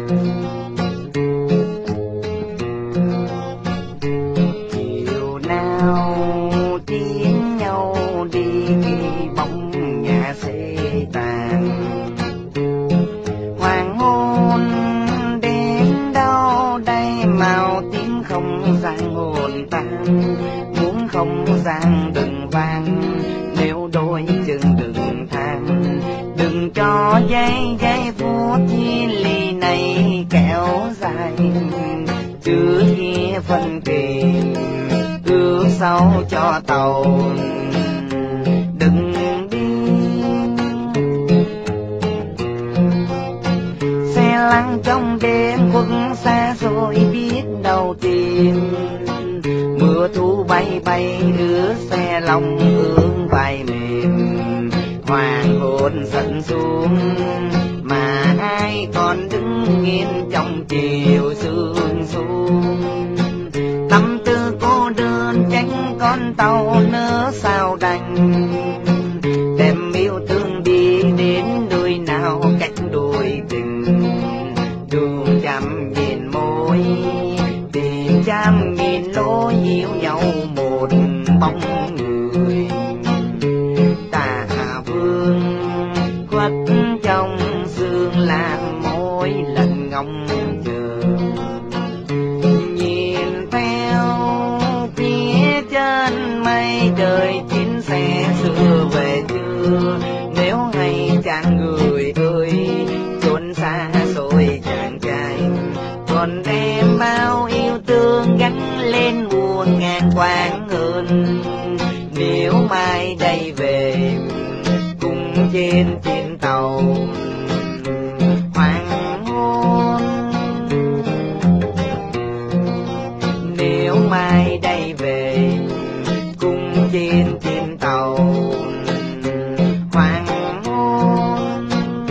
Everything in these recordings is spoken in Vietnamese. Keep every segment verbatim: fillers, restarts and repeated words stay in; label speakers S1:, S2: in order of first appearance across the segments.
S1: chiều nào chiến nhau đi khi bóng nhà xê tàn, hoàng hôn đến đâu đây màu tím không gian hồn tan, muốn không gian đừng vang, nếu đôi chân đừng than, đừng cho giây giây phút chia ly này kéo dài, trước kia phân kỳ ước sau cho tàu đừng đi. Xe lăn trong đêm khuất xa xôi biết đâu tìm, mưa thu bay bay ướt xe lòng ương vai mềm, hoàng hôn dần xuống mà ai còn đứng yên trong chiều sương xuống. Tâm tư cô đơn tránh con tàu nỡ sao đành, đem yêu thương đi đến nơi nào cách đôi tình, đường trăm nghìn môi tìm trăm nghìn lối yêu nhau một bóng người. Tà vương khuất trong sương làm môi lần ngóng chờ, nhìn theo phía chân mây trời chuyến xe xưa về chưa, nếu hay chàng người ơi chốn xa xôi chàng trai, còn đem bao yêu thương gắn lên muôn ngàn quang hơn, nếu mai đây về cùng trên trên tàu hoàng hôn, nếu mai đây về cùng trên trên tàu hoàng hôn.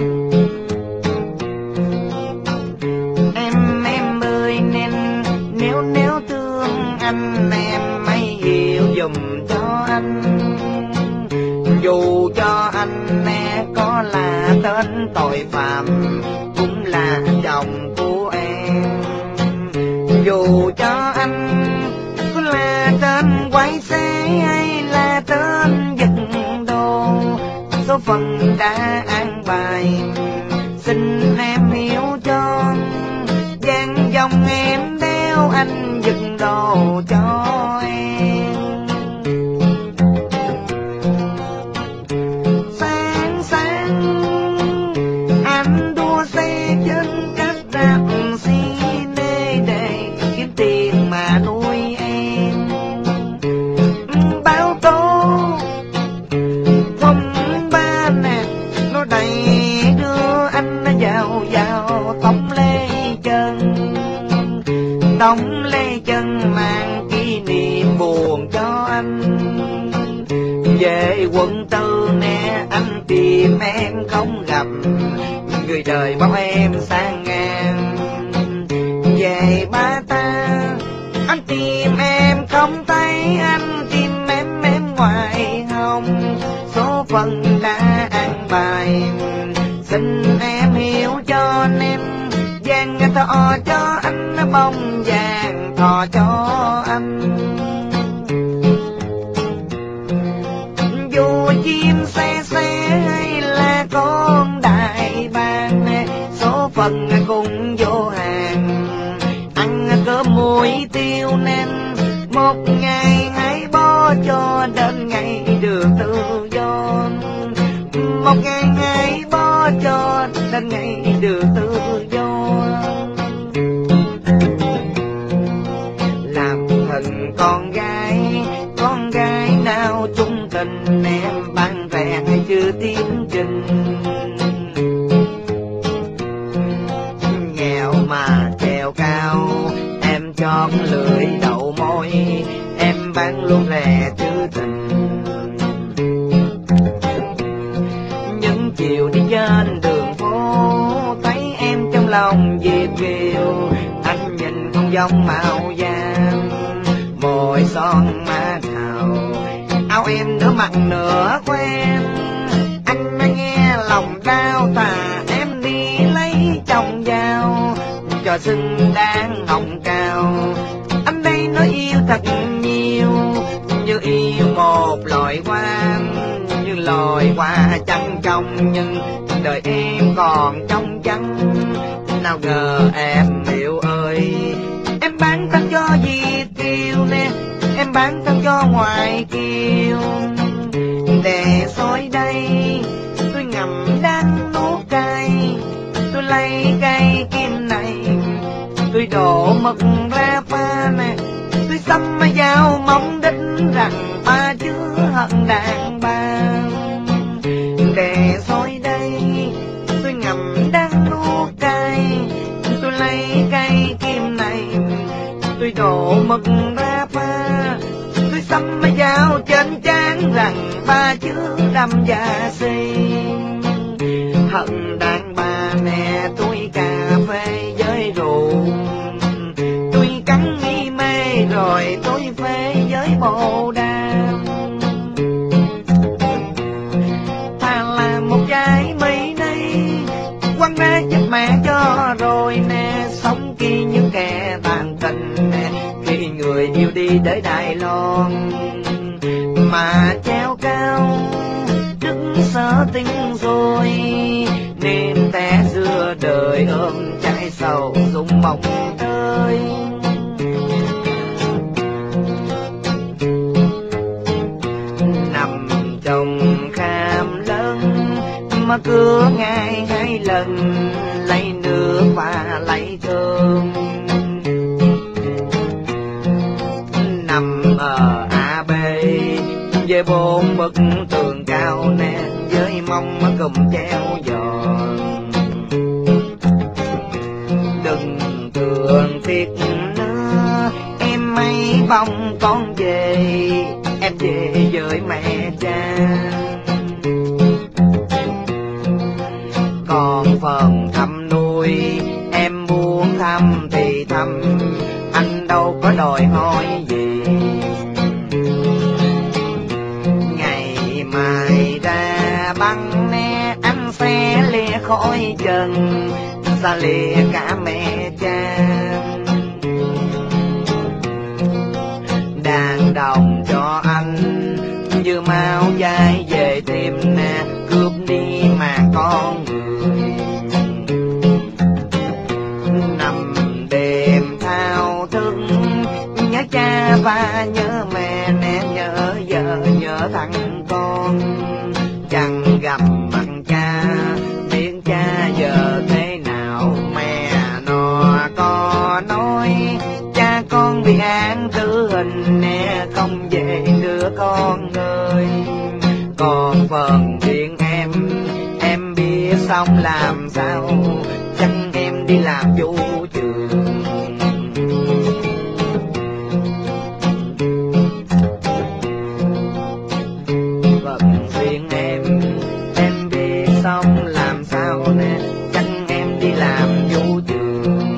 S1: Em em ơi nên nếu nếu thương anh em hãy hiểu dùm cho anh, dù cho anh e có là tên tội phạm cũng là chồng của em, dù cho anh có là tên quái xế hay là tên giật đồ, số phận đã an bài xin em hiểu cho, dang dòng em đeo anh giật đồ cho em. Sáng sáng anh đua xe trên các rạp cine để kiếm tiền mà nuôi em, báo tố phong ba nè nó đầy đưa anh vào vào tống lê chân, tống lê chân mang kỷ niệm buồn cho anh. Về quận tư nè anh tìm em không gặp, người đời bao em sang ngang. Về Ba Ta anh tìm em không thấy, anh tìm em em ngoài hồng, số phận đã an bài xin em hiểu cho em, vàng thọ cho anh bông vàng thọ cho anh. Dù chim xe xe hay là con đại bàng, số phận cũng vô hàng, ăn cơm muối tiêu nên một ngày hãy bỏ cho đến ngày được tự do, một ngày hãy bỏ cho đến ngày được tự do. Làm thần con gái, con gái nào trung tình em bán rẻ hay chưa tiến trình, nghèo mà trèo cao em chót lưỡi đậu môi, em bán luôn rẻ trữ tình. Những chiều đi trên đường phố thấy em trong lòng dịp kiều, anh nhìn không giống mạo giang môi son má thảo, áo em nửa mặt nửa quen, anh nghe lòng đau tà em đi lấy chồng vào, xứng đáng hồng cao. Anh đây nói yêu thật nhiều, như yêu một loài hoa, như loài hoa trắng trong, nhưng đời em còn trong trắng. Nào ngờ em hiểu ơi, em bán thân cho Việt kiều nè, em bán thân cho ngoài kiều. Để soi đây tôi ngậm đắng nuốt cay, tôi lấy cây kim này tôi đổ mực ra pha nè, tôi xăm dao mong đích rằng ba chứa hận đàn bà. Để soi đây tôi ngậm đắng nuốt cay, tôi lấy cây kim này tôi đổ mực ra pha, tôi xăm dao trên trán rằng ba chữ đâm và si. Hận đàn bà nè tôi cà phê với rượu, tôi cắn nghi mê rồi tôi phê với bồ đàm. Thà là một trái mây đây quăng ra chết mẹ cho rồi nè, sống kia như kẻ tàn tình nè, khi người yêu đi tới Đài Loan mà treo cao đức sở tình rồi, nên té giữa đời ôm trái sầu dùng mộng tơi. Nằm trong kham lớn mà cứ ngày hai lần lấy nước và lấy thơm. Nằm ở A B với bốn bức tường cao nè, với mong cùng treo giòn. Đừng thường tiếc nữa em mấy bông con về, em về với mẹ cha. Còn phần thăm nuôi em muốn thăm thì thăm, anh đâu có đòi hỏi gì. Ngày mai ra băng nè anh sẽ lìa khỏi chân, xa lìa cả mẹ cha. Đàn đồng cho anh như máu dai về tìm nè, cướp đi mà con người. Nằm đêm thao thức nhớ cha và nhớ mẹ nè, nhớ vợ nhớ thằng con. Chẳng gặp mặt cha biết cha giờ thế nào, mẹ nó có nói cha con bị án tử hình nè, không về đứa con ơi. Còn phần riêng em em biết xong làm sao, chắc em đi làm chủ trường. Phần riêng em em biết xong làm sao nè, chắc em đi làm chủ trường.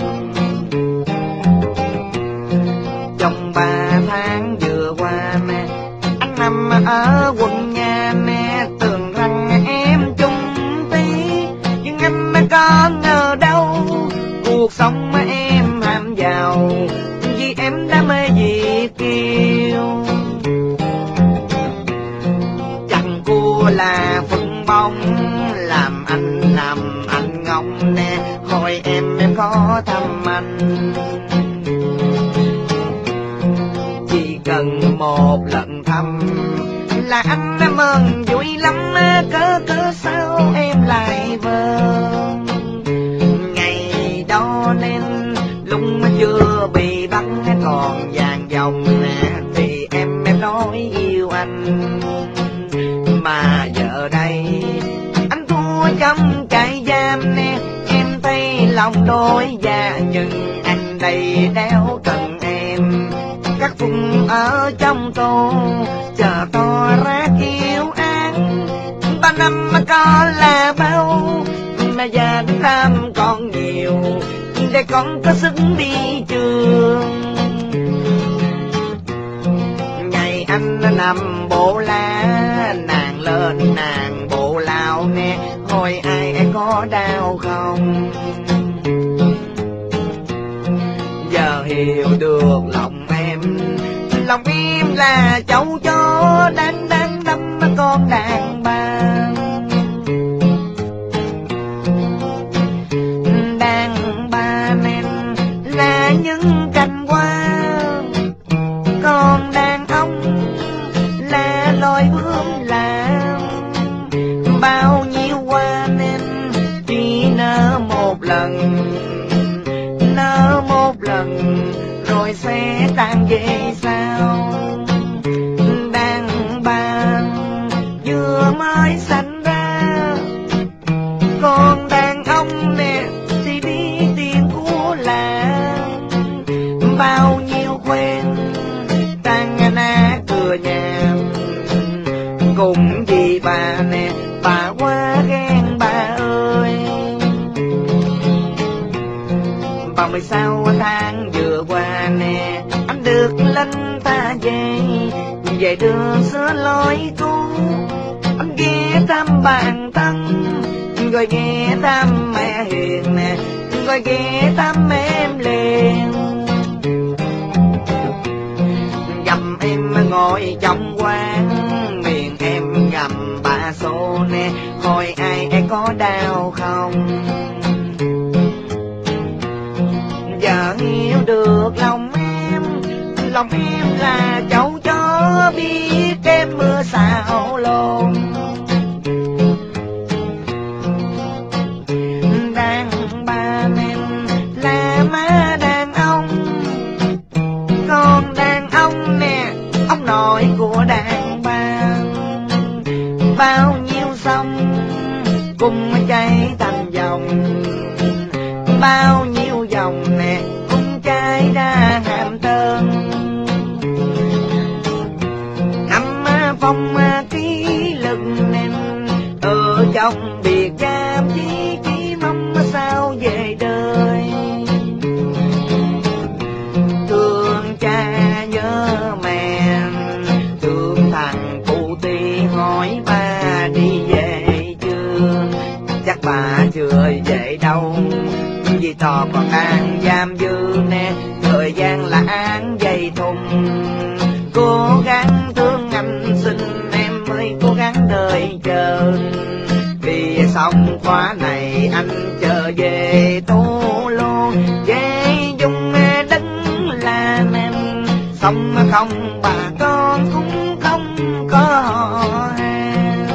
S1: Trong ba tháng vừa qua nè anh nằm ở quận nhà nè, tưởng rằng em chung tí, nhưng anh có ngờ đâu cuộc sống mà em ham giàu, vì em đã mê Việt kiều. Chẳng cua là phân bông làm anh làm anh ngông nè, hỏi em em có thăm anh. Chỉ cần một lần thăm là anh đã mừng vui lắm, cớ cớ sao em lại vâng. Ngày đó nên lúc mà chưa bị bắt còn vàng dòng nè, thì em em nói yêu anh. Mà giờ đây anh thua trong trại giam nè, em thấy lòng đôi dạ, nhưng anh đây đéo cần em. Các phùng ở trong tù chờ to ra kiêu an, ba năm mà có là bao, mà già đến năm còn nhiều để con có sức đi trường. Ngày anh nằm bộ lá nàng lên nàng bộ lao nè, hỏi ai có đau không. hiểu được lòng em. Lòng em là cháu chó đang đang đâm con đàn bà. Đàn bà nên là những cành hoa, còn đàn ông là loài bướm làm. Bao nhiêu hoa nên chỉ nở một lần, nở một lần rồi sẽ tan về sao. Đàn bà vừa mới sanh ra, còn đàn ông nè thì biết tiền của làng. Bao nhiêu quen tan na cửa nhà, cùng vì bà nè bà quá ghen bà ơi. Ba mươi sáu tháng vừa qua nè, anh được lên ta về, về đường xưa lối cũ. Anh ghé thăm bạn thân, rồi ghé thăm mẹ hiền nè, rồi ghé thăm em liền. Dầm em ngồi trong quán, miệng em gầm ba số nè, hỏi ai ai có đau không. Giờ hiểu được lòng em, lòng em là cháu chó biết em mưa xào lồn. Đàn bà nên là má đàn ông, còn đàn ông nè ông nội của đàn bà. Bao nhiêu sông cùng chảy thành dòng, bao nhiêu dòng nè cũng chảy ra hàm Tân. Năm phong ký lực nên ở trong biệt giam, chỉ chỉ mong sao về đời. Thương cha nhớ mẹ, thương thằng cụ tí hỏi ba đi về chưa. Chắc bà chưa về đâu, vì tò còn đang giam giữ nè, thời gian là án dây thùng. Cố gắng thương anh xin em ơi, cố gắng đợi chờ, vì xong khóa này anh chờ về Tô Lô. Về dùng đứng làm em, xong không bà con cũng không có hàng.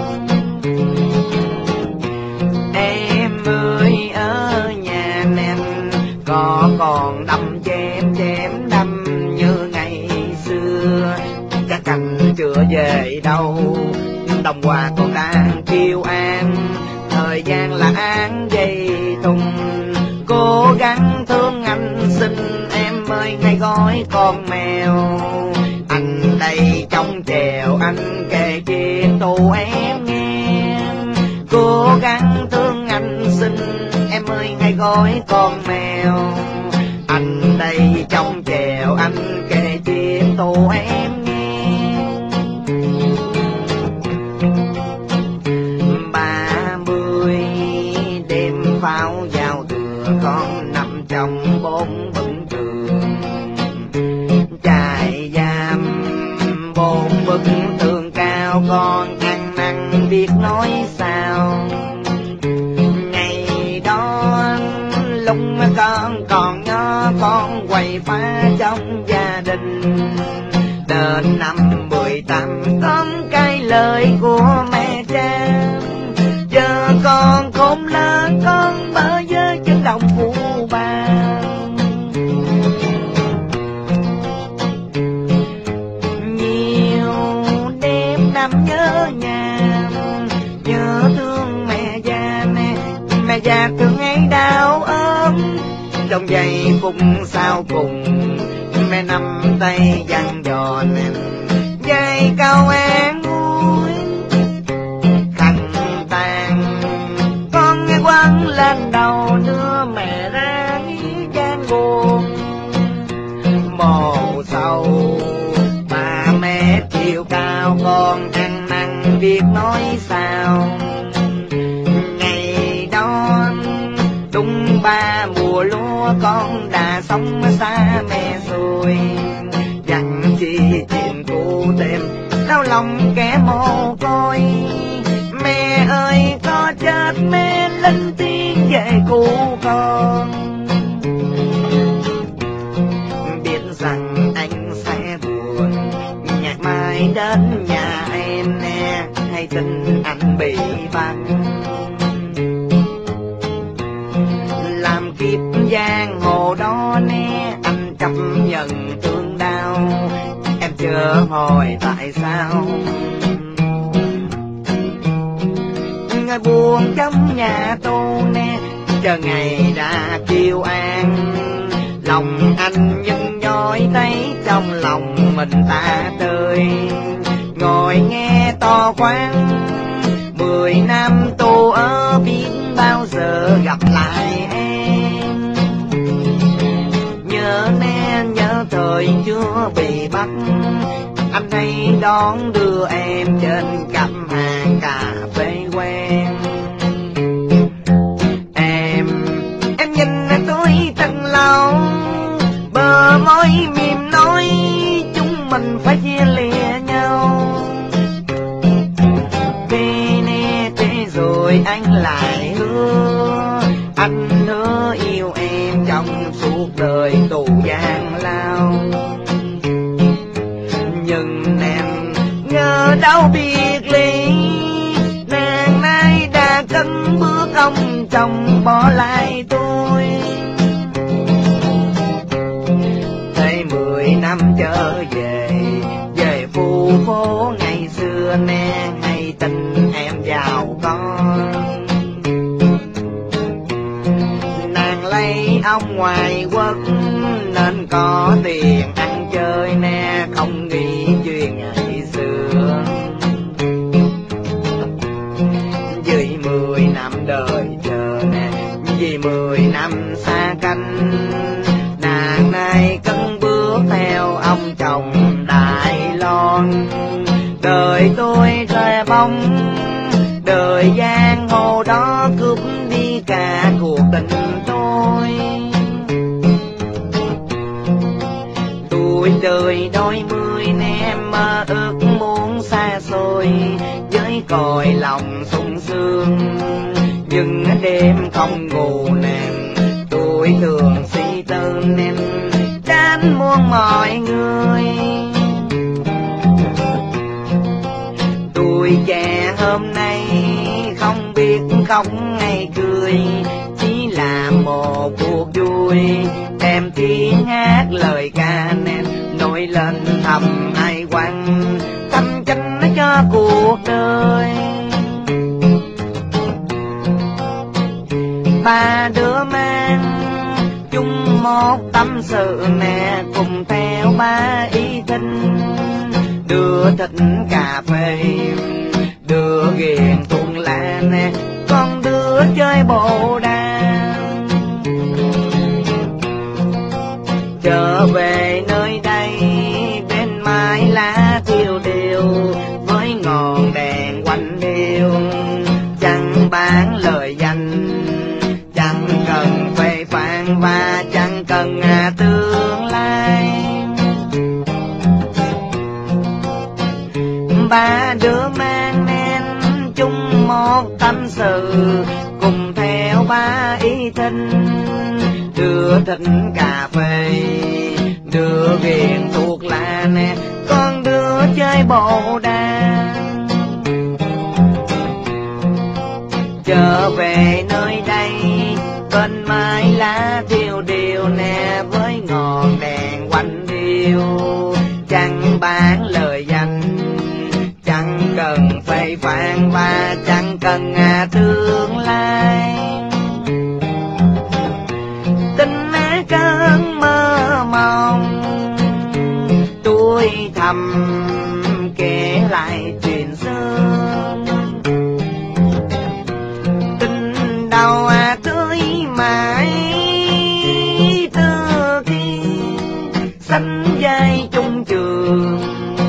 S1: Em ơi ở nhà em có còn đâm chém chém đâm như ngày xưa. Các cành chưa về đâu, đồng hòa còn đang kêu an, thời gian là án dây thùng. Cố gắng thương anh xin em ơi, ngay gói con mèo. Anh đây trong chèo anh kể chuyện tù em nghe. Cố gắng thương anh xin em ơi, ngay gói con mèo. Anh đây trong chèo anh kể chuyện tù em nghe. Ba mươi đêm pháo giao thừa, con nằm trong bốn bức tường. Trại giam bốn bức tường cao, con ăn năn biết nói sao. Ngày đó lúc con còn nhỏ, con quậy phá trong gia đình. Đến năm mười tám con cái lời của mẹ cha, giờ con khôn lớn con bơ vơ chân đồng phụ bà. Nhiều đêm nằm nhớ nhà, nhớ thương mẹ già nè, mẹ già thương ấy đau ốm. Trong giây phút sau cùng mẹ nắm tay dặn dò nè, dây câu an ủi khăn tàn. Con nghe quăng lên đầu đưa mẹ ra gian buồn. Mồ sầu ba mẹ chiều cao, con ăn năn việc nói sao. Ngày đó đúng ba mùa mùa lúa con đã sống xa mẹ rồi, dặn chi chuyện cũ thêm đau lòng kẻ mồ côi. Mẹ ơi có chết mẹ lên tiếng về cụ con, biết rằng anh sẽ buồn nhạc mai đến nhà em nè, hay tin anh bị bắn. Làm kiếp giang hồ đó nè, anh chấp nhận thương đau, em chưa hỏi tại sao. Ngày buồn trong nhà tôi nè, chờ ngày đã kêu an. Lòng anh nhân nhói thấy trong lòng mình ta tơi, ngồi nghe to khoan mười năm tù ở biết bao giờ gặp lại em. Nhớ nè nhớ thời chưa bị bắt, anh hay đón đưa em trên cặp hàng cà phê quen. Em, em nhìn tôi thật lâu, bờ môi mềm nói chúng mình phải chia lìa nhau. Thế nè thế rồi anh lại hứa, anh hứa yêu em trong suốt đời tù gian lao. Nhưng em ngờ đâu biệt ly, nàng nay đã cất bước ông chồng bỏ lại tôi. Thấy mười năm trở về, về khu phố ngày xưa nè, hay tin em giàu có. Nàng lấy ông ngoài quốc nên có tiền ăn chơi nè, không nghĩ chuyện ngày xưa. Vì mười năm đời chờ nè, vì mười năm xa canh, nàng nay cất bước theo ông chồng Đài Loan. Đời tôi rơi bóng, đời giang hồ đó cướp đi cả cuộc tình tôi. Tuổi đời đôi mươi em mơ ước muốn xa xôi, với cõi lòng sung sướng. Nhưng đêm không ngủ nèm, tôi thường suy tư nèm, chán muôn mọi người. Tuổi trẻ hôm nay không biết khóc hay cười, chỉ là một cuộc vui. Em tiếng hát lời ca nè, nổi lên thầm ai quăng, thăm chanh cho cuộc đời. Ba đứa mang chung một tâm sự nè, cùng theo ba ý thinh. Đưa thịt cà phê, đưa ghiền thuốc lá nè, con đưa chơi bộ đàn. Trở về nơi đây bên mái lá thiêu điều, với ngọn đèn quanh điêu. Chẳng bán lời danh, chẳng cần phê phán và chẳng cần tương lai. Ba đứa mang nên chung một tâm sự, cùng theo ba ý thinh. Đưa thịt cà phê, đưa ghiền thuốc lá nè, con đưa chơi bộ đàn. Trở về nơi đây bên mái lá thiêu điều nè, với ngọn đèn quanh điêu. Chẳng bán lời danh, chẳng cần phê phán và chẳng cần tương lai. Tình cơn mơ mộng, tôi thầm kể lại chuyện xưa. Tình đầu à tươi mãi từ khi xanh dây chung trường.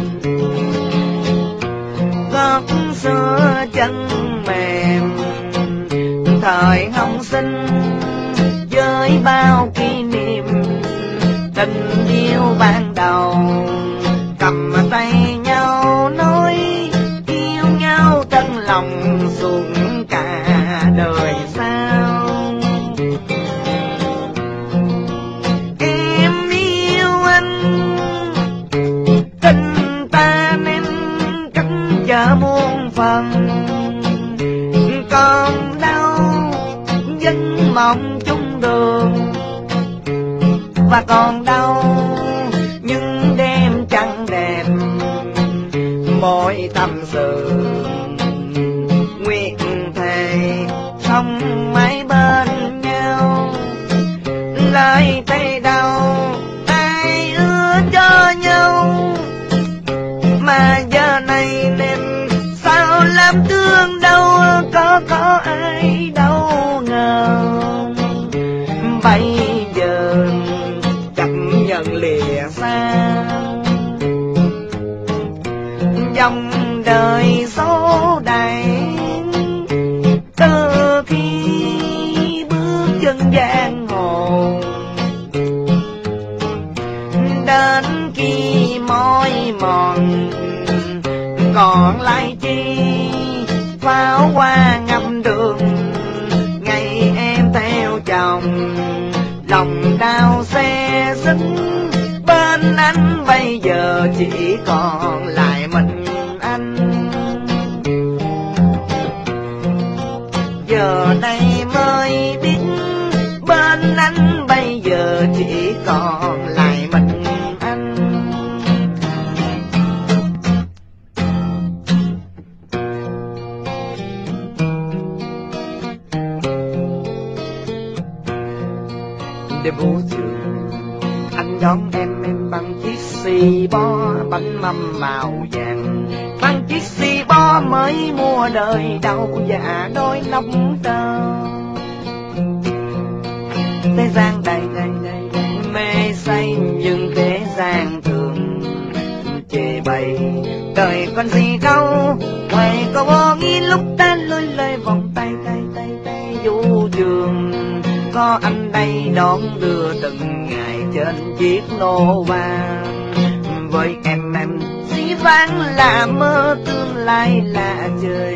S1: Gót chân mềm thời hồng sinh, với bao kỷ niệm tình yêu ban đầu, cầm tay nhau nói yêu nhau tân lòng suốt cả đời sau. Em yêu anh tình ta nên cách chờ muôn phần, còn đâu vẫn mong chung đường, và còn đâu những đêm trăng đẹp mỗi tâm sự nguyện thề sống mãi bên nhau. Lời thề đâu ai ưa cho nhau, mà giờ này nên sao làm thương đâu có có ai đâu ngờ. Bây giờ chấp nhận lìa xa, dòng đời số đầy từ khi bước chân giang hồ, đến khi mỏi mòn còn lại chi pháo hoa ngập đường. Ngày em theo chồng lòng đau xe xích, bên anh bây giờ chỉ còn lại mình anh. Giờ đây mới biết bên anh bây giờ chỉ còn lại mình anh. Đêm vũ trường anh đón em em bằng chiếc xì bo bánh mâm màu vàng, bằng chiếc xì bo mới mua đời đầu dạ đôi nóng tơ. Thế gian đầy đầy đầy đầy mê say nhưng thế gian thường chê bày. Đời còn gì đâu ngoài có vô nghĩ lúc ta lôi lời vòng tay tay tay tay vũ trường. Có anh đây đón đưa từng ngày trên chiếc Nova, với em em dĩ vãng là mơ tương lai là trời.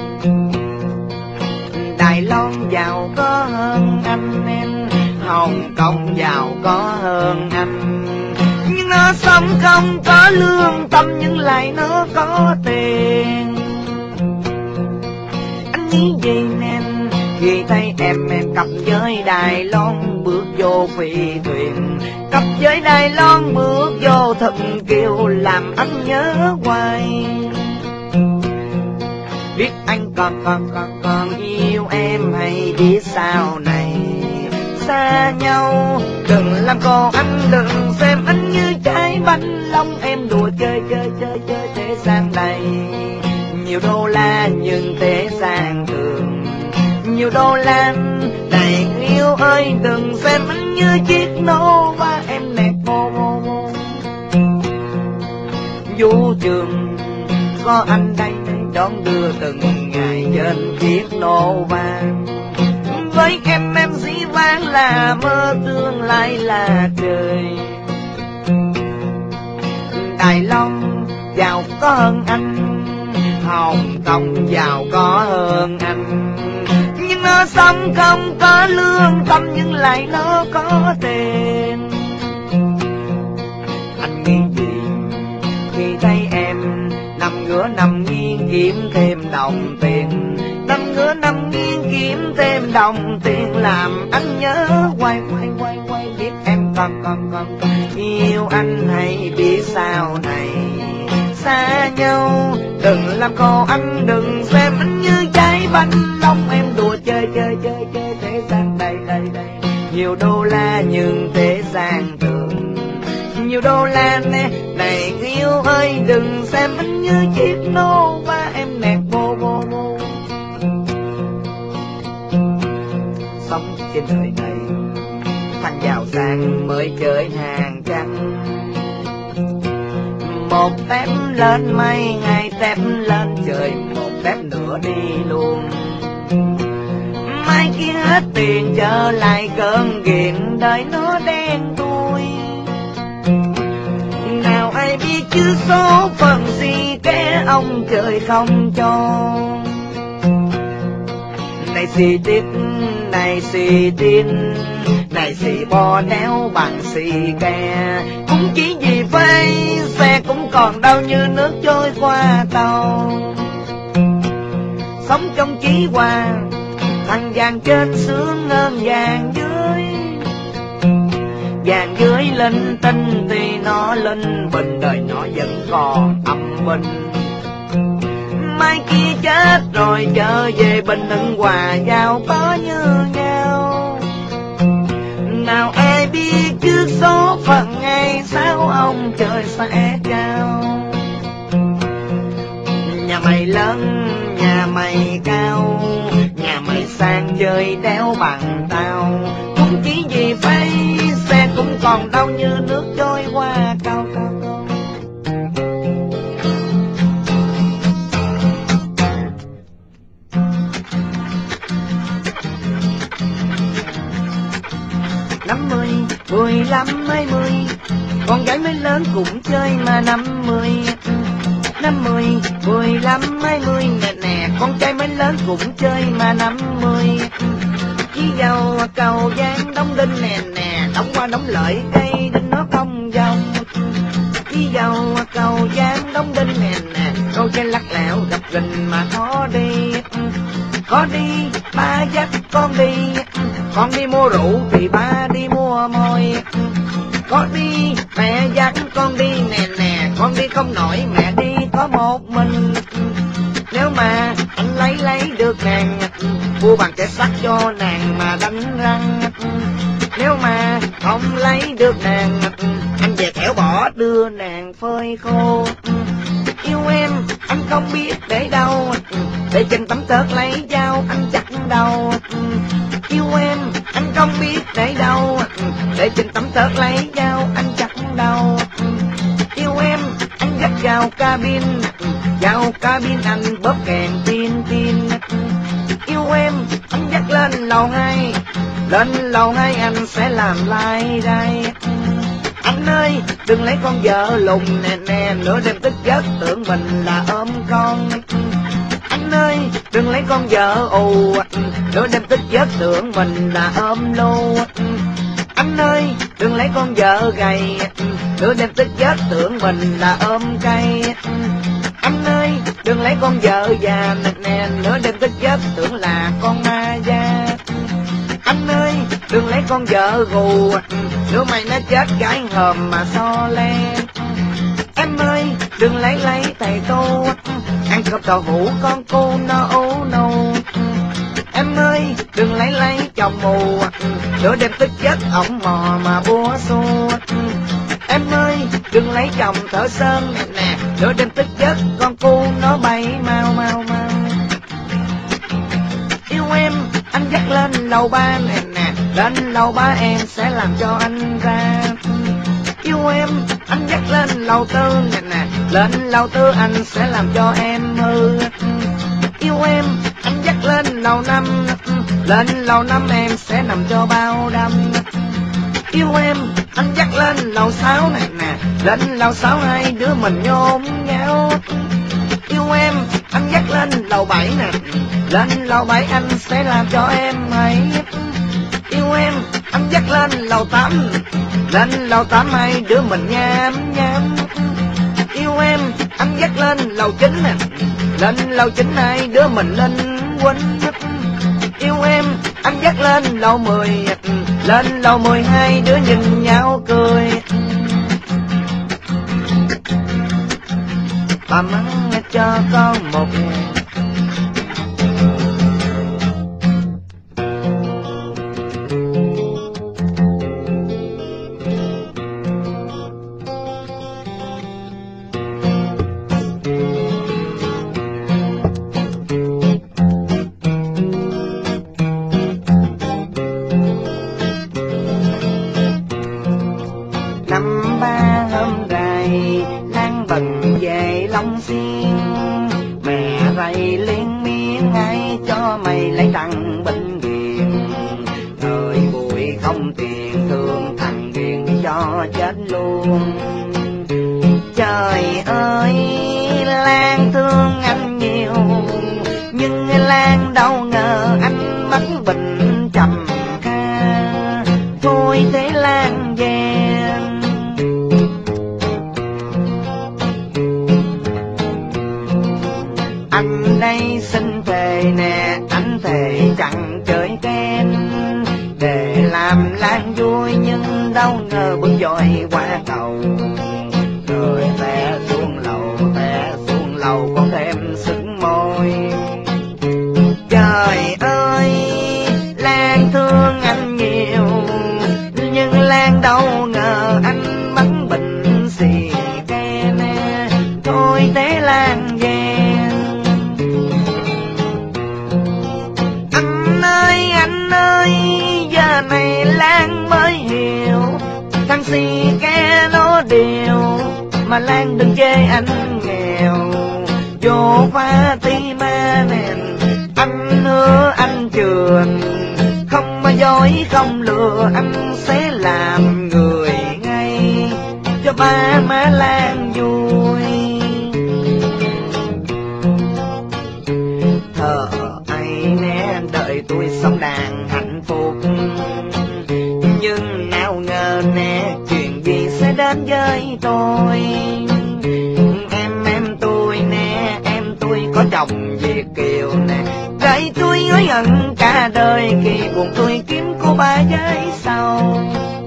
S1: Đài Loan giàu có hơn anh em, Hồng Kông giàu có hơn anh, nhưng nó sống không có lương tâm nhưng lại nó có tiền. Anh nghĩ gì nên khi thấy em em cặp với Đài Loan bước vô phi thuyền, cặp với Đài Loan bước vô thật kiều làm anh nhớ hoài. Biết anh còn còn còn còn yêu em hay biết sau này xa nhau. Đừng làm cô anh đừng xem anh như trái bánh long, em đùa chơi chơi chơi chơi thế gian này. Nhiều đô la nhưng thế gian thường, nhiều đô la đầy yêu ơi đừng xem anh như chiếc Nova em nẹt vô vô vô. Vũ trường có anh đây đón đưa từng ngày trên chiếc Nova, với em em dĩ vãng là mơ tương lai là trời. Đài Loan giàu có hơn anh, Hồng Kông giàu có hơn anh, nhưng nó sống không có lương tâm nhưng lại nó có tiền. Anh nghĩ gì khi thấy em nằm ngửa nằm nghiêng kiếm thêm đồng tiền, nằm ngửa nằm nghiêng kiếm thêm đồng tiền làm anh nhớ quay quay quay quay. Biết em còn còn còn yêu anh hay biết sau này xa nhau. Đừng làm cô anh đừng xem anh như trái bánh long, em đùa chơi chơi chơi chơi thế gian đầy đầy đầy. Nhiều đô la nhưng thế gian thường, nhiều đô la nè này yêu ơi đừng xem anh như chiếc Nova em nẹt vô vô vô. Sống trên đời này thằng giàu sang mới chơi hàng trăm, một tép lên mây ngày tép lên trời, một tép nữa đi luôn. mai kia hết tiền trở lại cơn nghiện đời nó đen đuôi. Nào ai biết chứ số phận gì kẻ ông trời không cho. Này xì tít, này xì tin, này xì bò đéo bằng xì ke, cũng chỉ vì vay xe cũng còn đau như nước trôi qua tàu. Sống trong chí hòa, thằng vàng trên sướng hơn vàng dưới. Vàng dưới linh tinh thì nó linh bình, đời nó vẫn còn âm bình. Mai kia chết rồi trở về bình hưng hòa giàu có như nhau. Nào ai biết trước số phận ngày sao ông trời sẽ trao. Nhà mày lớn, nhà mày cao, nhà mày sang chơi đéo bằng tao, cũng chỉ vì vay xe cũng còn đau như nước trôi qua cao cao cao. Năm mươi, mười lăm, hai mươi, con gái mới lớn cũng chơi mà năm mươi. Năm mươi, mười lăm, hai mươi, nè nè, con trai mới lớn cũng chơi mà năm mươi. Chỉ dầu cầu giang đóng đinh nè nè, đóng qua đóng lợi cây đinh nó không dòng. Chỉ dầu cầu giang đóng đinh nè nè, câu chơi lắc lẹo gặp gình mà khó đi. Khó đi, ba dắt con đi, con đi mua rượu thì ba đi mua môi. Có đi, mẹ dắt con đi nè nè, con đi không nổi mẹ đi có một mình. Nếu mà anh lấy lấy được nàng, mua bằng cái sắt cho nàng mà đánh răng. Nếu mà không lấy được nàng, anh về thẻo bỏ đưa nàng phơi khô. Yêu em, anh không biết để đâu, để trên tấm tớt lấy dao anh chặt đầu. Yêu em, anh không biết để đâu, để trên tấm tớt lấy dao anh chặt đầu. Yêu em, anh dắt vào cabin, vào cabin anh bóp kèn tin tin. Yêu em, anh dắt lên lầu hai, lên lầu hai anh sẽ làm lai đây. Anh ơi, đừng lấy con vợ lùng nè nè, nửa đêm thức giấc tưởng mình là ôm con. Anh ơi, đừng lấy con vợ ù, nửa đêm thức giấc tưởng mình là ôm lô. Anh ơi, đừng lấy con vợ gầy, nửa đêm thức giấc tưởng mình là ôm cây. Anh ơi, đừng lấy con vợ già nè nè, nửa đêm thức giấc tưởng là con ma da. Anh ơi, đừng lấy con vợ gù, nếu mày nó chết gái hòm mà so le. Em ơi, đừng lấy lấy thầy tô, ăn cơm tàu hũ con cô nó ố nâu. Em ơi, đừng lấy lấy chồng mù, nửa đêm tức giấc ổng mò mà búa xô. Em ơi, đừng lấy chồng thợ sơn nè nè, nửa đêm tức giấc con cu nó bay mau mau mau. Yêu em, anh dắt lên lầu ba nè nè, lên lầu ba em sẽ làm cho anh ra. Yêu em, anh dắt lên lầu tư nè nè, lên lầu tư anh sẽ làm cho em hư. Yêu em, anh dắt lên lầu năm, lên lầu năm em sẽ nằm cho bao đâm. Yêu em, anh dắt lên lầu sáu nè nè, lên lầu sáu hai đứa mình nhôm nhau. Yêu em, anh dắt lên lầu bảy nè, lên lầu bảy anh sẽ làm cho em hay. Yêu em, anh dắt lên lầu tám, lên lầu tám hai đứa mình nhám nhám. Yêu em, anh dắt lên lầu chín nè, lên lầu chín hai đứa mình lên quýnh. Yêu em, anh dắt lên lầu mười, lên lầu mười hai đứa nhìn nhau cười. Bà mắng cho con một đâu ngờ anh mắc bệnh trầm kha, thôi thế lang gian. Anh đây xin thề nè, anh thề chẳng chơi ghen, để làm lan vui nhưng đâu ngờ bước dội qua cầu, rồi té xuống lầu, té xuống lầu còn thêm sức môi. Trời ơi, Lan thương anh nhiều, nhưng Lan đâu ngờ anh mắc bệnh xì ke nè, thôi thế Lan ghen. Anh ơi, anh ơi, giờ này Lan mới hiểu, thằng xì ke nó điều, mà Lan đừng chê anh nghèo, vô pha tí ma nền, anh hứa anh trường, không mà dối không lừa, anh sẽ làm người ngay, cho ba má Lan vui. Thờ ấy nè, đợi tôi sống đàn hạnh phúc, nhưng nào ngờ nè, chuyện gì sẽ đến với tôi. Em em tôi nè, em tôi có chồng Việt kiều nè, gái tôi hối hận cả đời khi buồn tôi kiếm cô ba với sau.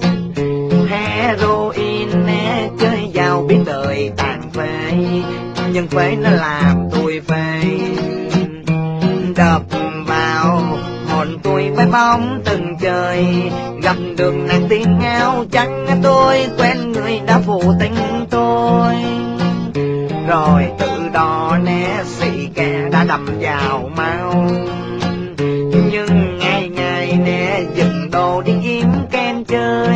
S1: Heroin nè, chơi giàu biết đời tàn phế, nhưng phế nó làm tôi phê. Đập vào hồn tôi bay bóng từng trời, gặp đường nàng tiên ngao chẳng tôi quen người đã phụ tình tôi. Rồi từ đó nè, xì ke đã đâm vào máu, nhưng ngày ngày nè dừng đồ đi kiếm ken chơi.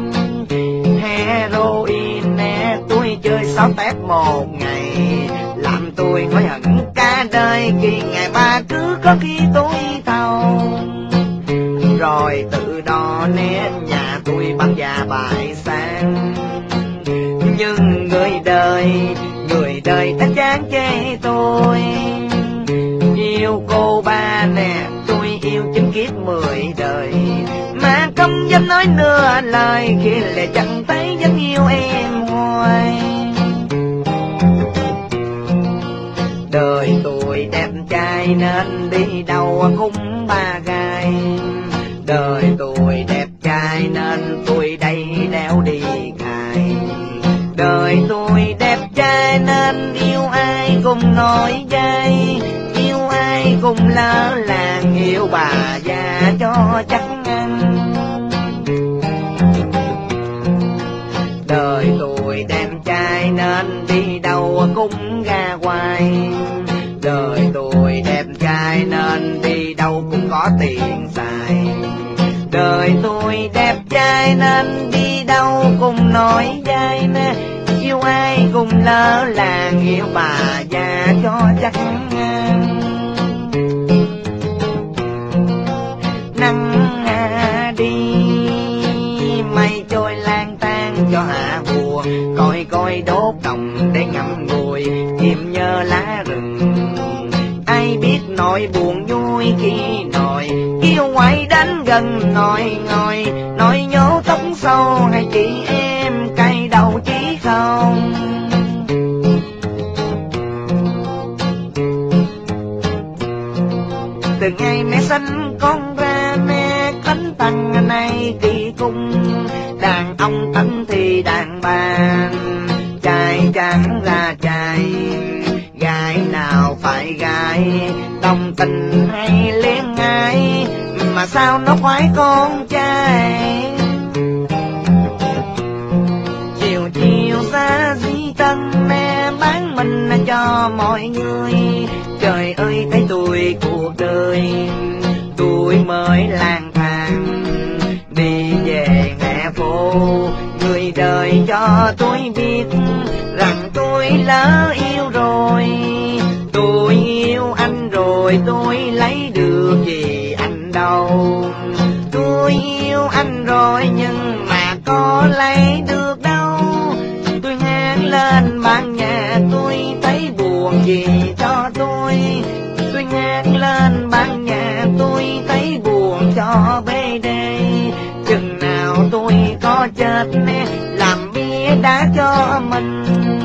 S1: Heroin nè, tôi chơi sáu tép một ngày, làm tôi hối hận cả đời khi ngày ba cứ có khi tôi thâu. Rồi từ đó nè, nhà tôi bán già bại sang, nhưng người đời, người đời đã chán chê tôi. Yêu cô ba nè, tôi yêu chính kiếp mười đời, mà không dám nói nửa lời khi lại chẳng thấy vẫn yêu em hoài. Đời tôi đẹp trai nên đi đâu cũng ba gai, đời tôi đẹp trai nên tôi đây đeo đi cài. Đời tôi đẹp trai nên yêu ai cùng nói dây, yêu ai cùng lỡ làng, yêu bà già cho chắc ăn. Đời tôi đẹp trai nên đi đâu cũng ra hoài, đời tôi đẹp trai nên đi đâu cũng có tiền xài. Đời tôi đẹp trai nên đi đâu cùng nói dây nè, yêu ai cùng lỡ làng, yêu bà già cho chắc ăn. Nắng à đi, mây trôi lang tan cho hạ buồn, coi coi đốt đồng để ngậm ngùi, chim nhớ lá rừng. Ai biết nỗi buồn vui khi nồi yêu ngoại đến gần nồi ngồi, nồi nhố tóc sâu hay chị em cay đầu chí không. Từ ngày mẹ sinh con ra mẹ cánh tăng này kỳ cung, đàn ông tấn thì đàn bà, trai chẳng ra trai, gái nào phải gái, đồng tình hay liên ái, mà sao nó khoái con trai. Chiều chiều xa di tân mẹ bán mình cho mọi người, trời ơi thấy tôi cuộc đời, tôi mới lang thang đi về hè phố. Người đời cho tôi biết rằng tôi lỡ yêu rồi, tôi yêu anh rồi tôi lấy được gì anh đâu. Tôi yêu anh rồi nhưng mà có lấy được đâu, tôi ngang lên ban nhà tôi thấy buồn gì cho tôi, tôi ngang lên ban nhà cho chết nè, làm bia đá cho mình.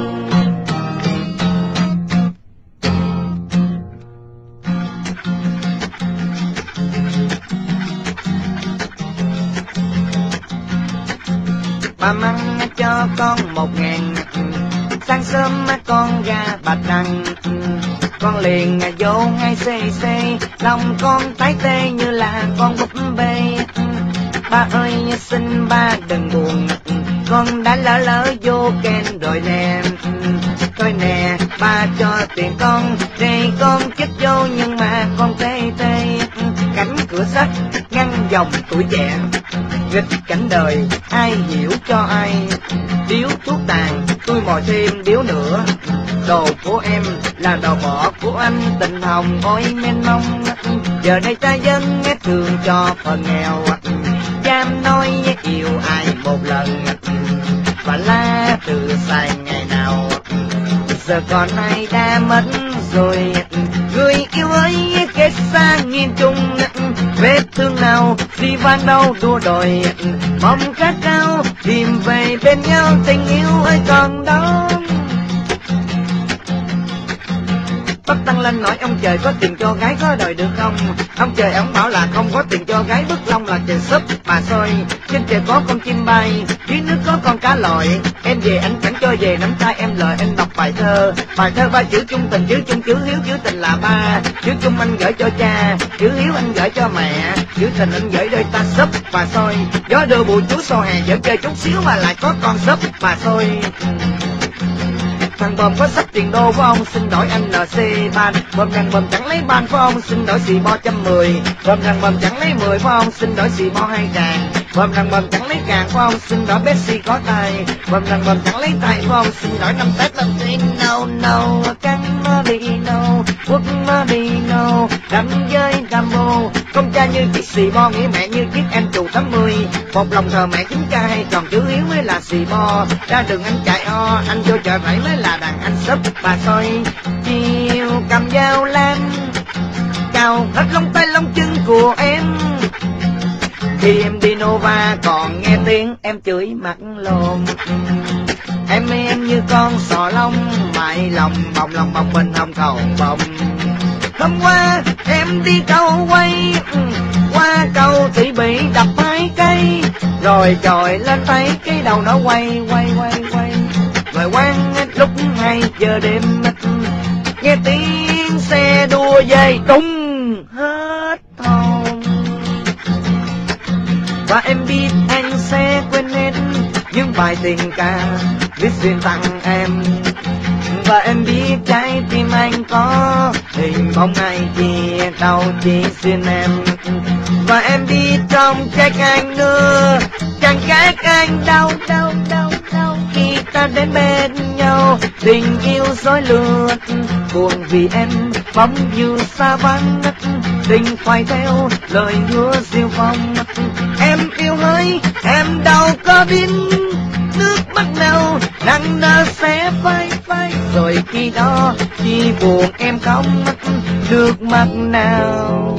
S1: Bà măng cho con một ngàn, sáng sớm con ra bạch răng, con liền vô ngay xê xê, lòng con tái tê như là con búp bê. Ba ơi xin ba đừng buồn, con đã lỡ lỡ vô kênh rồi nè. Thôi nè, ba cho tiền con để con chích vô, nhưng mà con tê tê. Cánh cửa sắt ngăn dòng tuổi trẻ, nghịch cảnh đời ai hiểu cho ai. Điếu thuốc tàn tôi mò thêm điếu nữa, đồ của em là đồ bỏ của anh. Tình hồng ôi mênh mông, giờ đây ta dân nghe thường cho phần nghèo. Dám nói yêu ai một lần, và la từ sai ngày nào. Giờ còn ai đã mất rồi, người yêu ơi kết xa nghiêng chung. Vết thương nào đi van đâu đua đòi, mong khát cao tìm về bên nhau. Tình yêu ơi còn đó. Bác Tăng Lên nói ông trời có tiền cho gái có đời được không? Ông trời ông bảo là không có tiền cho gái, bức long là trời súp mà xôi. Trên trời có con chim bay, dưới nước có con cá lội. Em về anh chẳng cho về nắm tay em lời anh đọc bài thơ. Bài thơ ba chữ chung tình, chữ chung chữ hiếu, chữ tình là ba. Chữ chung anh gửi cho cha, chữ hiếu anh gửi cho mẹ, chữ tình anh gửi đôi ta súp mà xôi. Gió đưa bụi chú xô hè vẫn chơi chút xíu mà lại có con súp mà xôi. Thằng bồm có sắp tiền đô của ông xin đổi anh en xê ban. Bồm thằng bồm chẳng lấy ban của ông xin đổi xì bo trăm mười. Bồm thằng bồm chẳng lấy mười của ông xin đổi xì bo hai càng. Bồm thằng bồm chẳng lấy càng của ông xin đổi Pepsi có tay. Bồm thằng bồm chẳng lấy tay của ông xin đổi năm Tết lần tin. No no cắn nó đi no, quất nó đi no, đắm với Rambo. Công cha như chiếc xì bo, nghĩa mẹ như chiếc em trù tám mươi. Một lòng thờ mẹ chính cha hay còn chữ hiếu mới là xì bo. Ra đường anh chạy o, anh vô chợ rẫy mới là đàn anh súp bà xôi. Chiều cầm dao lam cào hết lông tay lông chân của em. Khi em đi Nova còn nghe tiếng em chửi mặt lồn. Em em như con sò lông, mại lòng bồng lòng bồng bên hông cầu bồng. Hôm qua em đi câu quay, qua cầu thì bị đập hai cây. Rồi trồi lên thấy cái đầu nó quay quay quay quay. Rồi quang lúc hai giờ đêm, nghe tiếng xe đua về đùng hết hồn. Và em biết anh sẽ quên hết những bài tình ca viết xuyên tặng em. Và em biết trái tim anh có hình bóng ai kia đâu chỉ xuyên em. Và em biết trong trách anh nữa chẳng cách anh đau đau đau đau. Khi ta đến bên nhau tình yêu rối lượt, buồn vì em bóng như xa vắng. Tình phải theo lời hứa siêu phong. Em yêu hỡi em đâu có biết nước mắt nào nặng nỡ sẽ phai phai. Rồi khi đó chỉ buồn em không nước mắt nào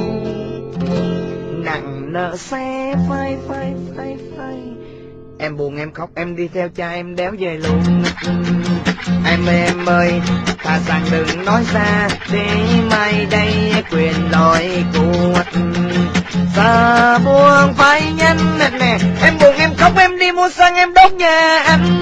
S1: nặng nỡ sẽ phai phai phai phai. Em buồn em khóc em đi theo cha em đéo về luôn. Em em ơi thà rằng đừng nói xa, để mai đây quyền lỗi của giờ buồn phải nhanh nè. Em buồn em khóc em đi mua xăng em đốt nhà anh.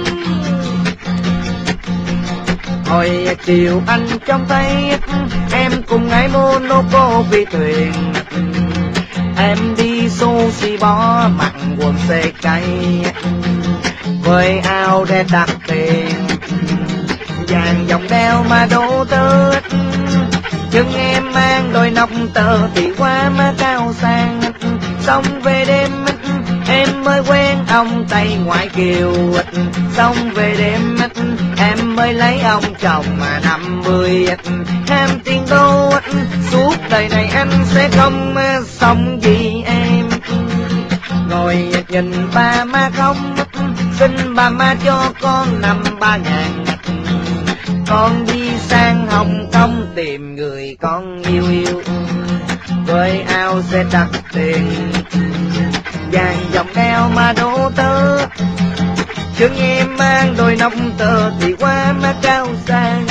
S1: Hồi chiều anh trong tay em cùng ngái Monopoly thuyền. Em đi sushi bó mặc quần xê cây, với áo để đặt tiền vàng vòng đeo mà đổ tết. Nhưng em mang đôi nóc tơ thì qua má cao sang. Xong về đêm em mới quen ông Tây ngoại kiều. Xong về đêm em mới lấy ông chồng mà năm mươi. Ham tiền đô suốt đời này anh sẽ không sống vì em. Ngồi nhìn ba má không, xin ba má cho con năm ba ngàn. Con đi sang Hồng Kông tìm người con yêu yêu, với áo sẽ đặt tiền vàng dòng đeo mà đổ tơ. Chân em mang đôi nông tơ thì qua má cao sang.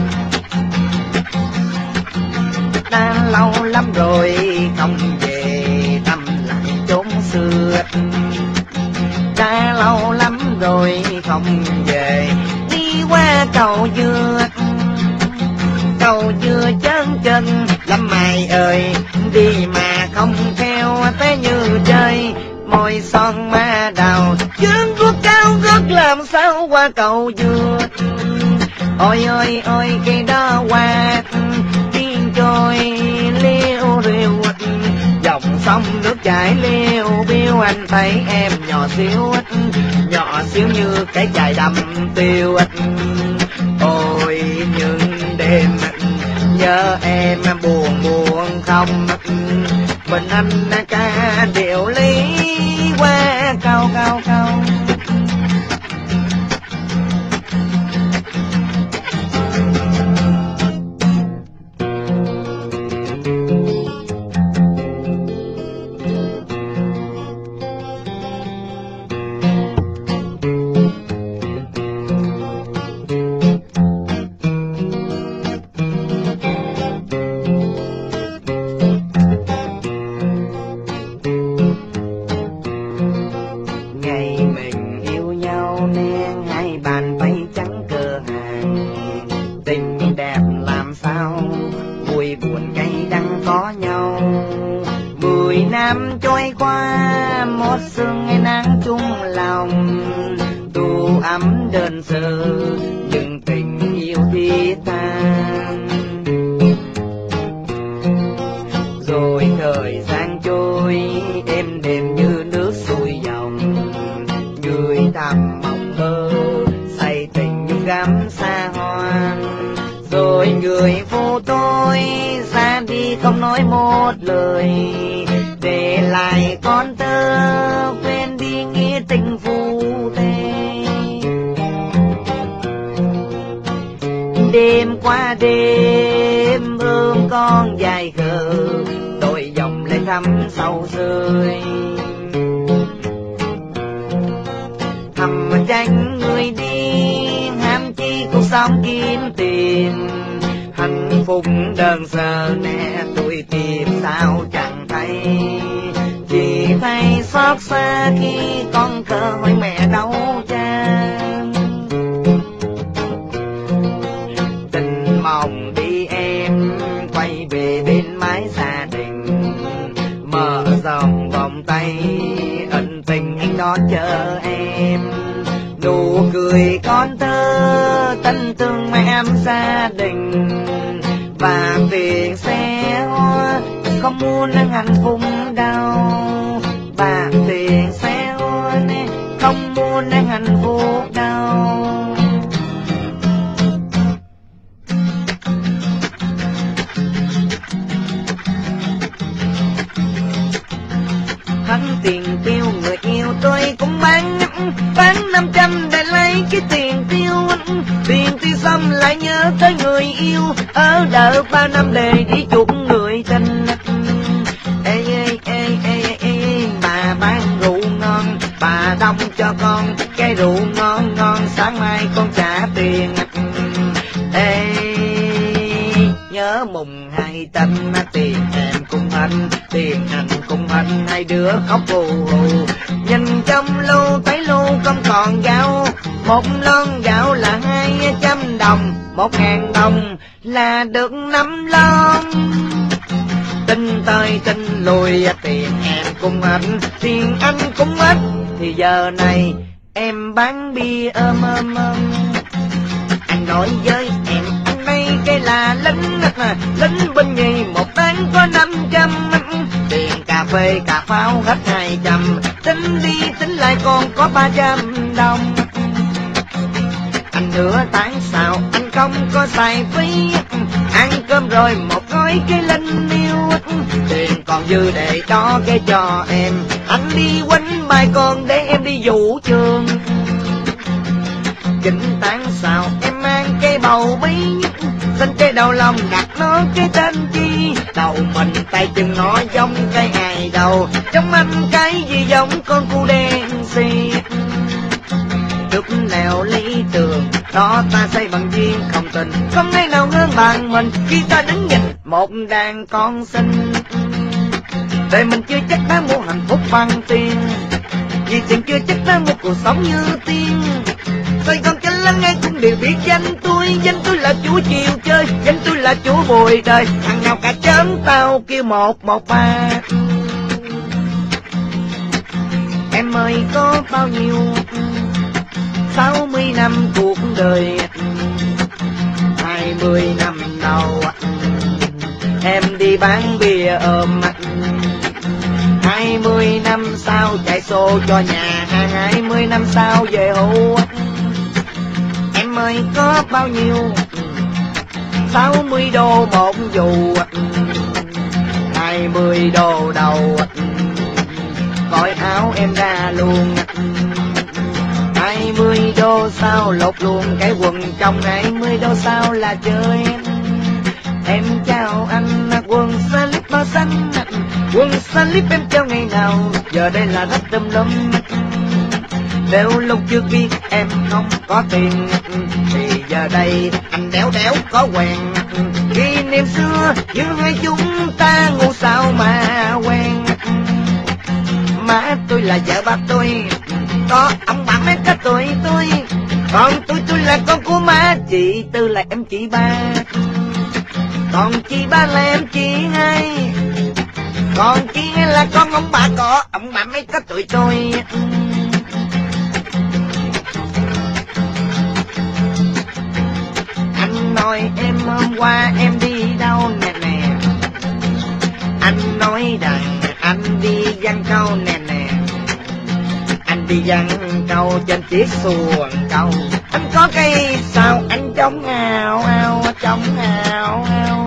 S1: Đã lâu lắm rồi không về thăm lại chốn xưa. Đã lâu lắm rồi không về đi qua cầu dừa. Cầu dừa chân chân lắm mày ơi, đi mà không theo té như trời. Môi son ma đào chân của cao gót làm sao qua cầu dừa. Ôi ôi ôi cây đó qua tiếng trôi liêu riêu. Dòng sông nước chảy liêu biêu, anh thấy em nhỏ xíu nhỏ xíu như cái chài đầm tiêu. Ôi những đêm nhớ em buồn buồn không, mình anh ca điệu lý qua cao cao cao. Trôi qua một sương ngày nắng chung lòng, tu ấm đơn sơ nhưng tình yêu thiết tha. Rồi thời gian trôi êm đềm như nước xuôi dòng, người thầm mộng mơ say tình như gắm xa hoa. Rồi người phụ tôi ra đi không nói một lời, để lại con tơ quên đi nghĩa tình phu thê. Đêm qua đêm ương con dài khờ, đôi dòng lệ thắm sâu rơi. Thầm tránh người đi ham chi cuộc sống kiếm tiền, hạnh phúc đơn sơ nè tôi tìm sao chẳng thấy. Chỉ thấy xót xa khi con cờ hỏi mẹ đâu cha. Tình mong đi em quay về bên mái gia đình, mở rộng vòng tay ân tình anh đó chờ em. Nụ cười con thơ tân tương mẹ em gia đình, và tiền xe hoa không muốn hạnh phúc đâu. Và tiền xe hoa không muốn hạnh phúc đâu. Hắn tiền tiêu người yêu tôi cũng bán bán năm trăm để lấy cái tiền tiêu. Tiền tiêu xong lại nhớ tới người yêu, ở đợi ba năm để đi chuộc người tình. Ê ê ê ê ê bà bán rượu ngon, bà đong cho con cái rượu ngon ngon, sáng mai con trả tiền. Ê nhớ mùng hai Tết tiền em cùng anh, tiền anh cùng anh, hai đứa khóc hù hù. Nhìn trong lu thấy lu không còn gạo, một lon gạo là hai trăm đồng, một ngàn đồng là được năm lon. Tin tới tin lùi tiền em cùng anh, tiền anh cũng ít, thì giờ này em bán bia ôm ôm ôm. Anh nói với em anh đây cái là lính lính binh nhì, một tháng có năm trăm. Tiền cà phê cà pháo hết hai trăm, tính đi tính lại còn có ba trăm đồng. Anh nửa tháng sau anh không có xài phí, ăn cơm rồi một gói cái linh yêu. Tiền còn dư để đó cái cho em, anh đi quánh bài con để em đi vũ trường. Chín tháng sau em mang cái bầu bí, sinh cái đầu lòng đặt nó cái tên chi. Đầu mình tay chân nó giống cái ai đầu, trong anh cái gì giống con cu đen xì. Lúc nào lý tưởng đó ta xây bằng duyên không tình, không ai nào hơn bằng mình khi ta đứng nhìn một đàn con xinh. Đời mình chưa chắc đã mua hạnh phúc bằng tiền, vì tiền chưa chắc đã một cuộc sống như tiên. Sài Gòn trên lưng ai cũng đều biết danh tôi, danh tôi là chú chiều chơi, danh tôi là chú bùi đời. Thằng nào cả chớm tao kêu một một ba. Em ơi có bao nhiêu sáu mươi năm cuộc đời, hai mươi năm đầu em đi bán bia ôm, hai mươi năm sau chạy xô cho nhà hàng, hai mươi năm sau về hưu. Em ơi có bao nhiêu sáu mươi đô một vụ, hai mươi đô đầu cởi áo em ra luôn, hai mươi đô sau lột luôn cái quần trong, hai mươi đô sau là chơi. Em chào anh quần slip màu xanh, quần slip em treo ngày nào giờ đây là rất đâm lum. Nếu lúc trước biết em không có tiền thì giờ đây anh đéo đéo có quen. Kỷ niệm xưa như hai chúng ta ngu sao mà quen. Má tôi là vợ ba tôi, có ông bà mấy cái tuổi tôi, còn tôi tôi là con của má. Chị Tư là em chị ba, còn chị ba là em chị hai, còn chị hai là con ông bà có ông bà mấy cái tuổi tôi. Anh nói em hôm qua em đi đâu nè nè, anh nói rằng anh đi giăng câu nè nè, anh đi giăng câu trên chiếc xuồng câu. Anh có cây sao anh trống ào ào trống ào ào.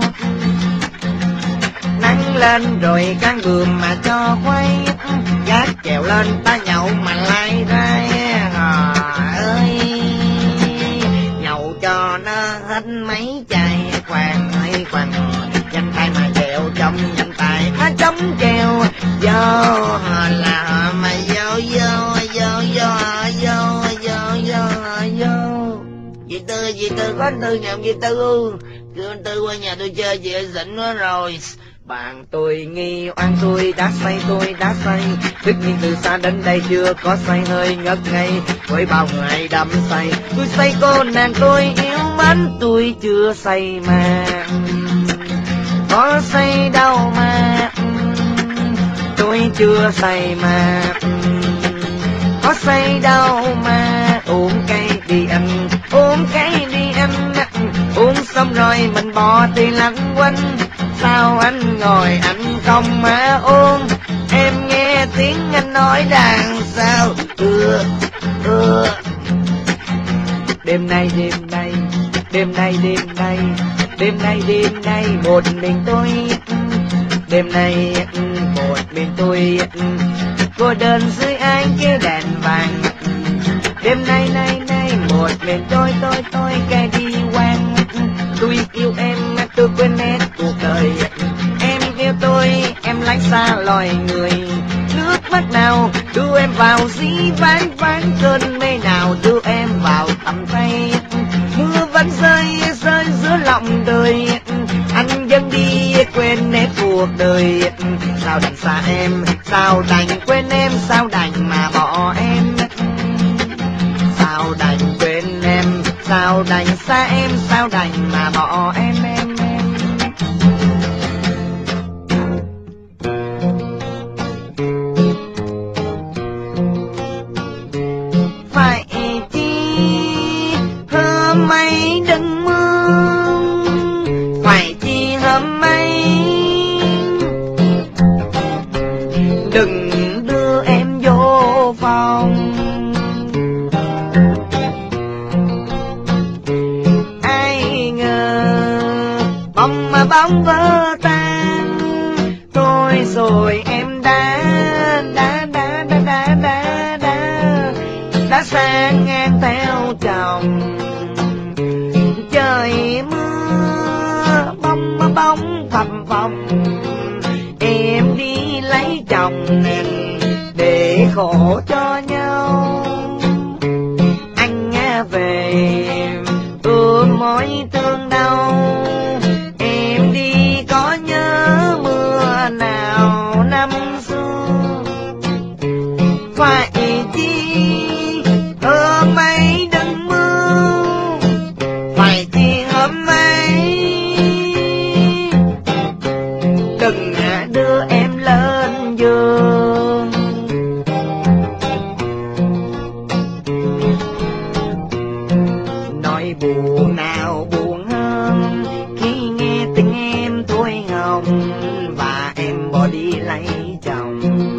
S1: Nắng lên rồi cán bườm mà cho quay, gác chèo lên ta nhậu mà lai rai. Ơi nhậu cho nó hết mấy chai khoan ơi khoan, danh tay mà chèo trong danh tay á chống chèo vô là mà vô vô vô vô vô vô vô vô. Chị Tư chị Tư có anh Tư nhà chị Tư, kêu anh Tư qua nhà tôi chơi, chị dịnh nó rồi. Bạn tôi nghi oan tôi đã say, tôi đã say, tất nhiên từ xa đến đây chưa có say hơi ngất ngây, với bao người đắm say. Tôi say cô nàng tôi yêu mến, tôi chưa say mà có say đâu mà, tôi chưa say mà có say đâu mà. Uống cây đi anh, uống cây đi anh, uống xong rồi mình bỏ thì lăn quanh. Sao anh ngồi anh không mà uống, em nghe tiếng anh nói đằng sao. Ưa ưa đêm nay đêm nay đêm nay đêm nay đêm nay đêm nay một mình tôi, đêm nay một mình tôi cô đơn dưới ánh cái đèn vàng. Đêm nay nay nay một mình tôi tôi tôi cái đi quan. Tôi yêu em tôi quên hết cuộc đời, em yêu tôi em lánh xa loài người. Nước mắt nào đưa em vào dĩ vãng vãng, cơn mê nào đưa em vào tầm tay. Mưa vẫn rơi rơi giữa lòng đời, anh vẫn đi quên hết cuộc đời. Sao đành xa em, sao đành quên em, sao đành mà bỏ em, sao đành quên em, sao đành xa em, sao đành mà bỏ em em em. Phải chi hôm ấy đừng mưa, phải chi hôm ấy đừng đưa em vô phòng. Bóng mà bóng vỡ tan, tôi rồi em đã đã đã đã đã đã đã đã sang ngang theo chồng. Trời mưa lòng để khổ cho nhau. Anh nghe về ước mối thương đau, em đi có nhớ mưa nào năm xưa. Phải chi hôm ấy đừng mưa, phải chi hôm ấy đừng đưa em lên giường. Nói buồn nào buồn hơn khi nghe tình em tuổi hồng và em bỏ đi lấy chồng.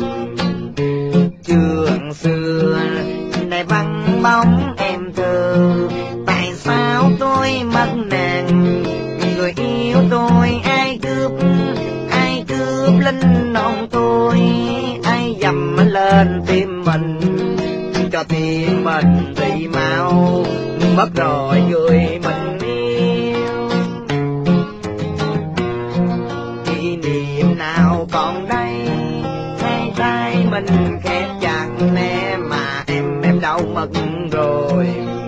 S1: Trường xưa này vắng bóng em thơ, tại sao tôi mất nàng? Người yêu tôi ai cướp, ai cướp linh hồn tôi, ai dầm lên tim mình, cho tim mình bị mau mất rồi người mình yêu. Kỷ niệm nào còn đây, hai tay mình khép chặt nè, mà em em đâu mất rồi.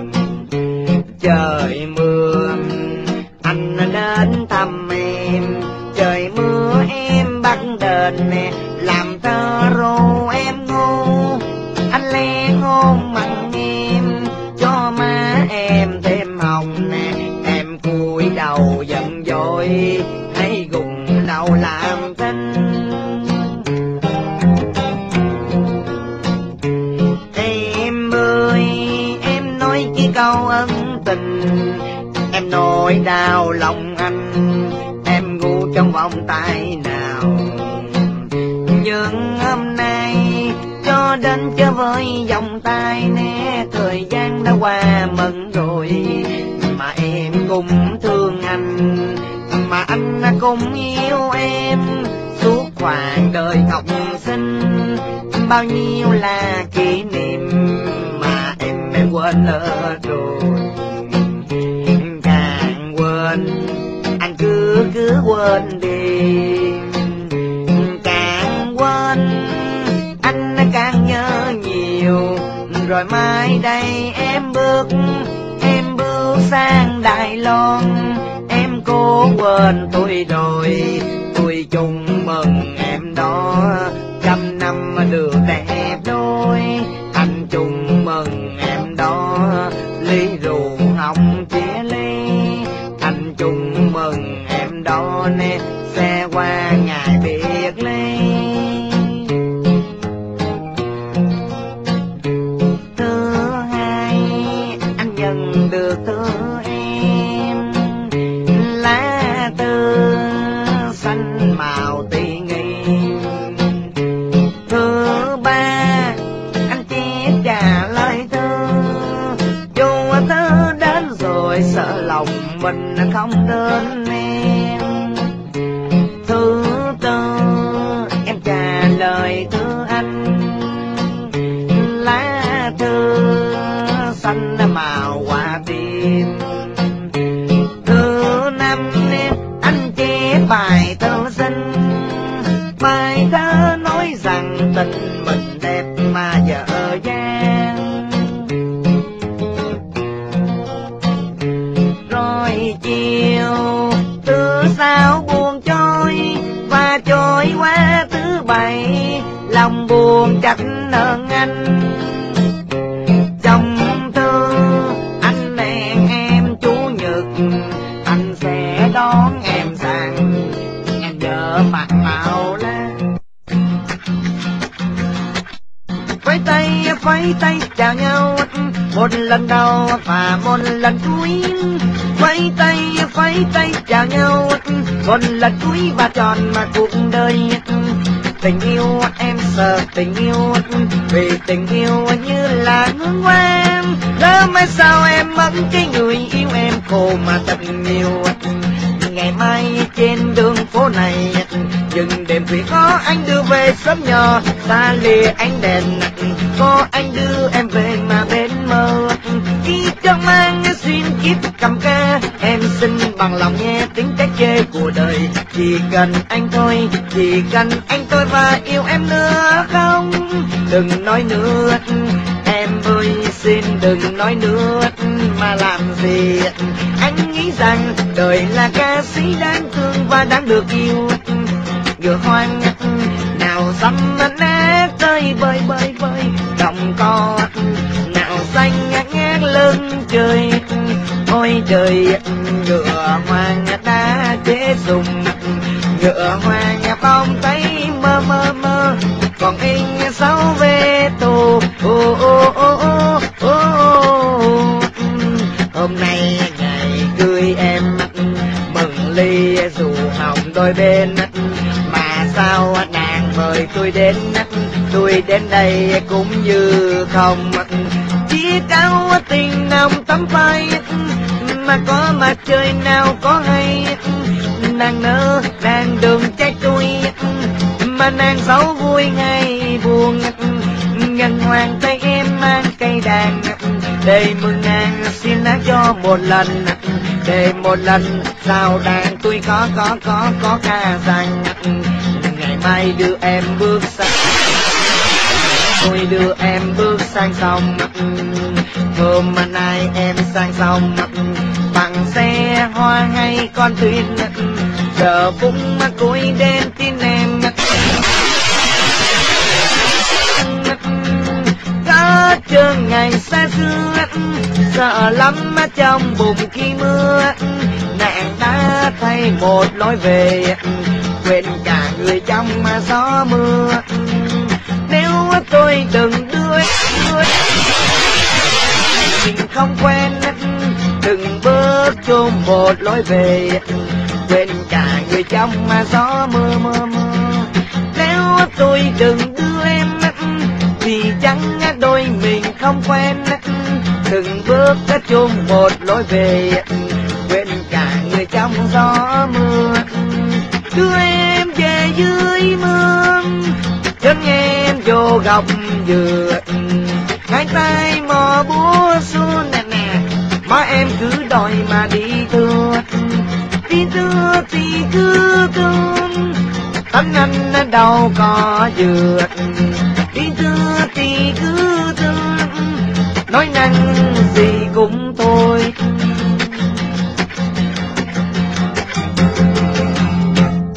S1: Trời mưa anh đến thăm em, trời mưa em bắt đền nè, làm thơ ru em ngu. Anh lẽ ngôn mặn em cho má em thêm hồng nè, em cúi đầu giận dỗi hay gục đầu làm thinh. Em ơi em nói chỉ câu ân tình, em nỗi đau lòng anh, em ngu trong vòng tay nào. Nhưng hôm nay cho đến chơi với vòng tay nè, thời gian đã qua mừng rồi, mà em cũng thương anh, mà anh cũng yêu em. Suốt khoảng đời học sinh bao nhiêu là kỷ niệm mà em em quên lỡ rồi. Càng quên anh cứ cứ quên đi, càng quên anh càng nhớ nhiều. Rồi mai đây em bước, em bước sang Đài Loan, em cố quên tôi rồi, tôi chung mừng em đó trăm năm được đẹp đôi. Anh chung mừng em đó ly rượu hồng chia ly, anh chung mừng em đó nè xe qua ngày biệt ly. Thứ hai anh nhận được từ em lá thư xanh màu tỉ nghi. Thứ ba anh chép trả lời thư, dù thư đến rồi sợ lòng mình không đến em. Thứ tư em trả lời thư anh lá thư xanh màu quả tim. Thứ năm anh chép bài thơ xinh, bài thơ nói rằng tình mình đẹp mà dở dang. Rồi chiều thứ sáu buồn trôi và trôi qua thứ bảy, lòng buồn chắc hơn anh. Trong thư anh hẹn em chủ nhật, anh sẽ đón em sang em vợ mặt màu lá. Vẫy tay vẫy tay chào nhau, một lần đầu và một lần cuối. Vẫy tay vẫy tay chào nhau, một lần cuối và tròn mà cuộc đời. Tình yêu em sợ tình yêu, vì tình yêu như là hương hoa. Lỡ mai sao em mất cái người yêu em khổ mà thật nhiều. Ngày mai trên đường phố này dừng đêm thủy có anh đưa về sớm nhỏ, ta lìa ánh đèn có anh đưa em về mà bên mơ. Khi trong mang xuyên kiếp cầm ca, em xin bằng lòng nghe tiếng trách chê của đời. Chỉ cần anh thôi, chỉ cần anh thôi và yêu em nữa. đừng nói nữa, em ơi xin đừng nói nữa. Mà làm gì anh nghĩ rằng đời là ca sĩ đáng thương và đáng được yêu. Ngựa hoang nào xăm nát tơi bơi bơi bơi đồng co, nào xanh ngát lưng trời. Ôi trời, ngựa hoang đã chế dùng, ngựa hoang bông tay mơ mơ mơ, còn anh sáu về tù. Ô ô ô ô ô hôm nay ngày cưới em, mừng ly dù hồng đôi bên, mà sao nàng mời tôi đến, tôi đến đây cũng như không. Chỉ trao tình nồng tắm phai, mà có mặt trời nào có hay. Nàng nỡ nàng đừng trách tôi, mà nàng xấu vui hay buồn. Ngân hoàng tay em mang cây đàn, để mừng nàng xin hát cho một lần, để một lần sao đàn tôi có có có có ca rằng. Ngày mai đưa em bước sang, tôi đưa em bước sang sông. Hôm nay em sang sông bằng xe hoa hay con thuyền, giờ phút cuối đêm tin em. Có trơn ngày xa xưa, sợ lắm trong bụng khi mưa. Nàng đã thay một lối về, quên cả người trong gió mưa. Nếu tôi đừng đưa đưa mình không quen, đừng bước chung một lối về, quên cả người trong gió mưa mưa mưa. Nếu tôi đừng đưa em, vì chẳng đôi mình không quen, đừng bước chung một lối về, quên cả người trong gió mưa. Đưa em về dưới mưa, chân em vô góc dừa, hai tay mò búa xuống nè nè, má em cứ đòi mà đi thưa, đi thưa thì cứ thương, tánh anh đâu có dừa, đi thưa thì cứ thương, nói năng gì cũng thôi.